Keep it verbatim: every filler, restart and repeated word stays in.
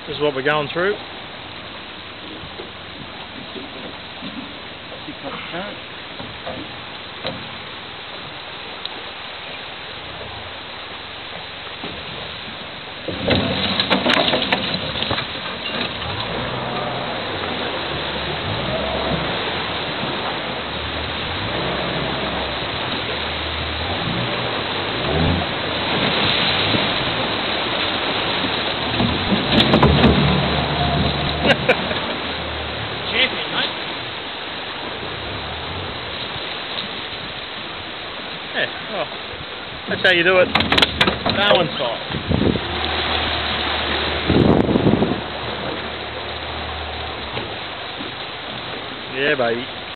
This is what we're going through. Champion, mate. Yeah, well, that's how you do it. Darwin style. Yeah, baby.